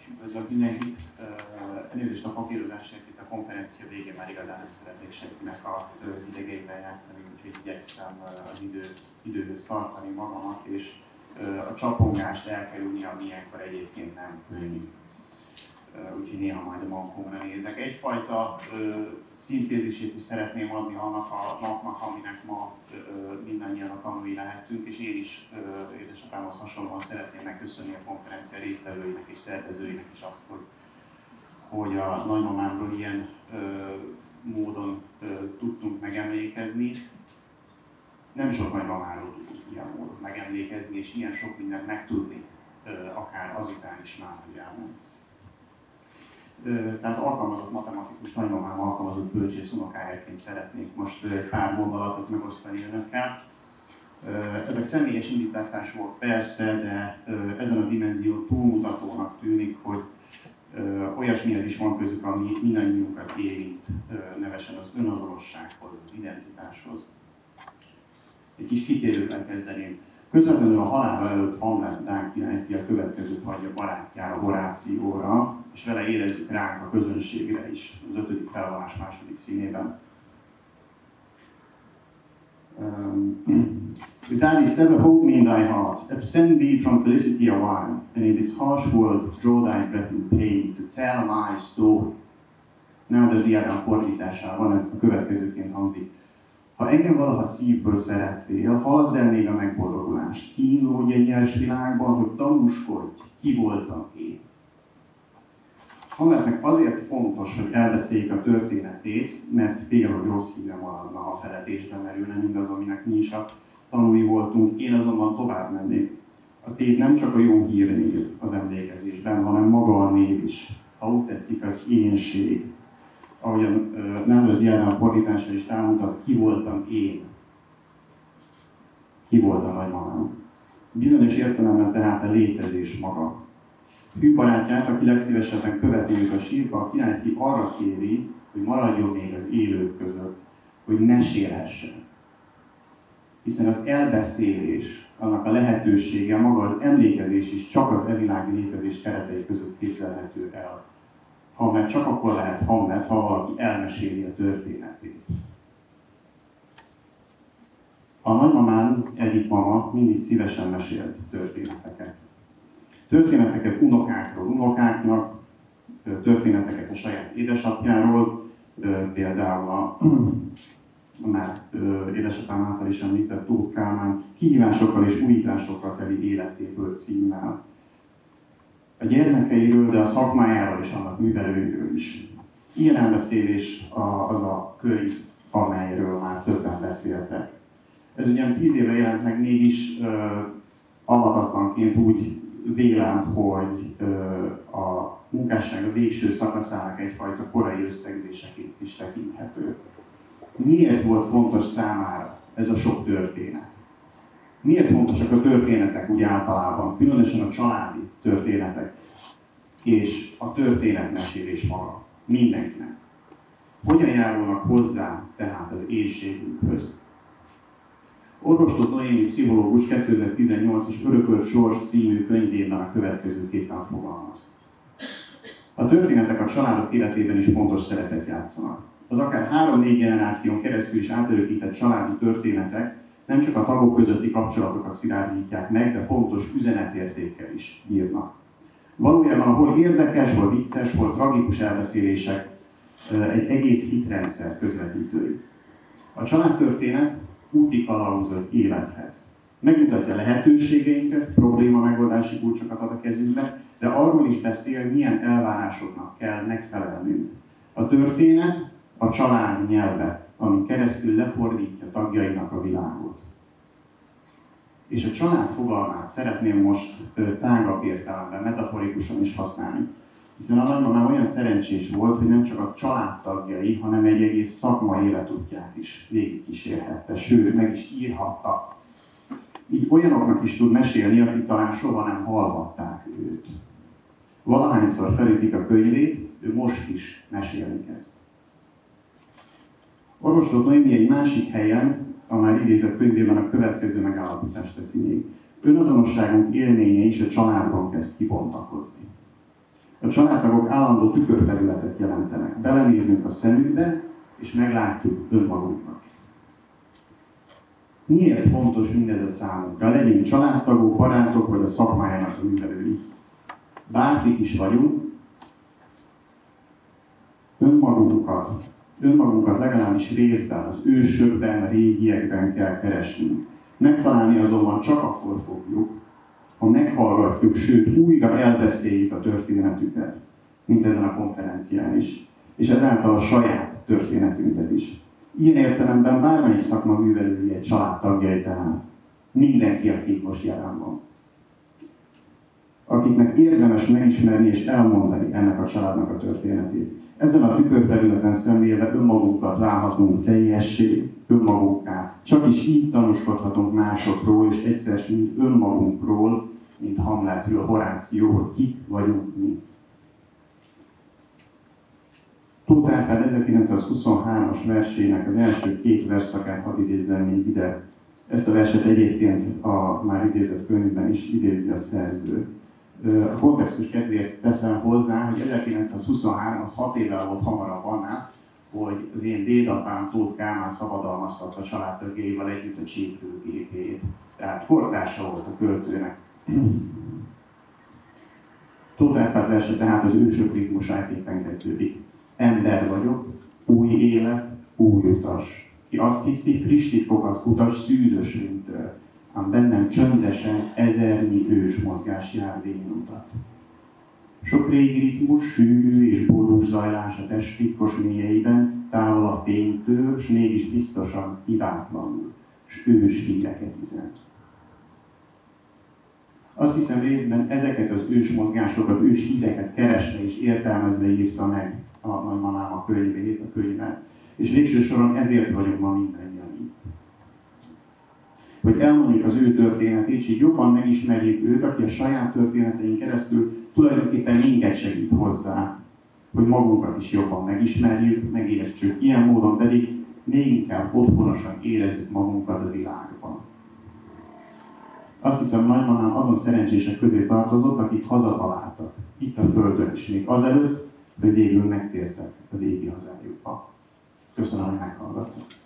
Üdvözlök mindenkit! Elnézést a papírozásért, itt a konferencia végén már igazán nem szeretnék senkinek a idegeivel játszani, úgyhogy igyekszem az időhöz tartani magamat, és a csapongást elkerülni, ami ilyenkor egyébként nem könnyű. Úgyhogy néha majd a magamra nézek. Egyfajta szintézisét is szeretném adni annak a napnak, aminek ma mindannyian a tanúi lehetünk, és én is édesapámhoz hasonlóan szeretném megköszönni a konferencia résztvevőinek és szervezőinek is azt, hogy a nagymamámról ilyen módon tudtunk megemlékezni. Nem sok nagymamáról tudunk ilyen módon megemlékezni, és ilyen sok mindent megtudni, akár azután is már, hogy elment. Tehát alkalmazott matematikus nagymamám, alkalmazott bölcsész unokájaként szeretnék most pár gondolatot megosztani önökkel. Ezek személyes indítatások persze, de ezen a dimenzión túlmutatónak tűnik, hogy olyasmihez is van közük, ami mindannyiunkat érint, nevesen az önazonossághoz, az identitáshoz. Egy kis kitérővel kezdeném. Közvetlenül a halála előtt Hamlet Dán királyfi a következőt hagyja barátjára, Horációra, és vele érezzük ránk a közönségre is, az 5. felvonás második színében. With that is ever hope me in thy heart, absent thee from felicity a while, and in this harsh world draw thy breath in pain to tell my story. Nádas Diádám fordításában ez a következőként hangzik. Ha engem valaha szívből szerettél, halaszd el még a megboldogulást. Kínlódj egy nyers világban, hogy tanúskodj, ki voltam én. Hamletnek azért fontos, hogy elbeszéljük a történetét, mert fél, hogy rossz híre maradna, ha feledésbe merülne mindaz, aminek mi is a tanúi voltunk. Én azonban tovább mennék. A tét nem csak a jó hírnév az emlékezésben, hanem maga a név is. Ha úgy tetszik, az énség. Ahogy a Nádas Diádám fordítása is elmutat, ki voltam én. Ki volt a nagymamám. Bizonyos értelemben tehát a létezés maga. Hű barátját, aki legszívesebben követi őt a sírba, a királyfi arra kéri, hogy maradjon még az élők között, hogy mesélhessen. Hiszen az elbeszélés, annak a lehetősége, maga az emlékezés is csak az evilági létezés keretei között képzelhető el. Hamlet csak akkor lehet Hamlet, ha valaki elmeséli a történetét. A nagymamám, Edith mama mindig szívesen mesélt történeteket. Történeteket unokákról, unokáknak, történeteket a saját édesapjáról, például a már édesapám által is említett Tóth Kálmán kihívásokkal és újításokkal teli életéből címmel. A gyermekeiről, de a szakmájáról és annak művelőiről is. Ilyen elbeszélés az a könyv, amelyről már többen beszéltek. Ez ugyan 10 éve jelent meg, mégis alatatlanként úgy vélem, hogy a munkásság a végső szakaszának egyfajta korai összegzéseként is tekinthető. Miért volt fontos számára ez a sok történet? Miért fontosak a történetek úgy általában, különösen a családi történetek és a történetmesélés maga mindenkinek? Hogyan járulnak hozzá tehát az énségünkhöz? Orvos Tóth Noémi pszichológus 2018-as Örökölt sors című könyvében a következőképpen fogalmaz. A történetek a családok életében is fontos szerepet játszanak. Az akár 3-4 generáción keresztül is átörökített családi történetek nem csak a tagok közötti kapcsolatokat szilárdítják meg, de fontos üzenetértékkel is bírnak. Valójában hol érdekes, hol vicces, hol tragikus elbeszélések egy egész hitrendszer közvetítői. A családtörténet úti kalauz az élethez. Megmutatja lehetőségeinket, probléma megoldási kulcsokat ad a kezünkbe, de arról is beszél, milyen elvárásoknak kell megfelelnünk. A történet a család nyelve, ami keresztül lefordítja tagjainak a világot. És a család fogalmát szeretném most tágabb értelemben, metaforikusan is használni. Hiszen a nagymamám olyan szerencsés volt, hogy nem csak a családtagjai, hanem egy egész szakmai életútját is végigkísérhette, sőt, meg is írhatta. Így olyanoknak is tud mesélni, akik talán soha nem hallhatták őt. Valahányszor felütik a könyvét, ő most is mesélni kezd. Orvos Tóth Noémi egy másik helyen, a már idézett könyvében a következő megállapítást teszi még. Önazonosságunk élménye is a családban kezd kibontakozni. A családtagok állandó tükörterületet jelentenek. Belenézünk a szemükbe, és meglátjuk önmagunkat. Miért fontos mindez a számunkra? Legyünk családtagok, barátok, vagy a szakmájának a művelői. Bárkik is vagyunk, önmagunkat legalábbis részben, az ősökben, a régiekben kell keresnünk. Megtalálni azonban csak akkor fogjuk, ha meghallgatjuk, sőt újra elbeszéljük a történetüket, mint ezen a konferencián is, és ezáltal a saját történetünket is. Ilyen értelemben bármelyik szakma művelői egy családtagjai, tehát mindenki, aki most jelen van. Akiknek érdemes megismerni és elmondani ennek a családnak a történetét. Ezen a tükörterületen szemlélve önmagunkat láthatunk teljessé, önmagunká. Csak is így tanúskodhatunk másokról, és egyszer mint önmagunkról, mint Hamletről, Horáció, hogy kik vagyunk mi. Tóth Árpád 1923-as versének az első 2 versszakát hadd idézzem még ide. Ezt a verset egyébként a már idézett könyvben is idézi a szerző. A kontextus kedvéért teszem hozzá, hogy 1923 az 6 évvel volt hamarabb annál, hogy az én dédapám Tóth Kálmán szabadalmaztatta családtagjaival együtt a csípőgépét. Tehát kortársa volt a költőnek. Tóth Árpád verse tehát az ősök ritmusáképpen kezdődik. Ember vagyok, új élet, új utas. Ki azt hiszi, friss titkokat kutas, szűzös rintől, ám bennem csöndesen ezernyi ős mozgás jár vénutat. Sok régi ritmus, sűrű és borús zajlás a test titkos mélyeiben, távol a fénytől, s mégis biztosan hibátlanul, s ős híreket üzen. Azt hiszem részben ezeket az ős mozgásokat, ős híreket keresve és értelmezve írta meg a nagymamám a könyvet. És végső soron ezért vagyunk ma mindannyian itt. Hogy elmondjuk az ő történetét, és így jobban megismerjük őt, aki a saját történeteink keresztül tulajdonképpen minket segít hozzá, hogy magunkat is jobban megismerjük, megértsük. Ilyen módon pedig még inkább otthonosan érezzük magunkat a világban. Azt hiszem, nagymamám azon szerencsések közé tartozott, akik hazataláltak, itt a Földön is, még azelőtt, hogy végül megtértek az égi hazájukba. Köszönöm, hogy meghallgattak.